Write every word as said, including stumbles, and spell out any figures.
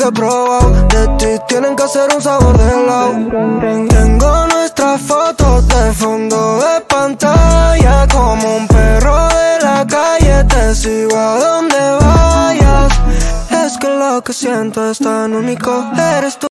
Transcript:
que he probado. De ti tienen que hacer un sabor de helado. Tengo nuestras fotos de fondo de pantalla. Como un perro de la calle te sigo a donde vayas. Es que lo que siento es tan único, eres tú.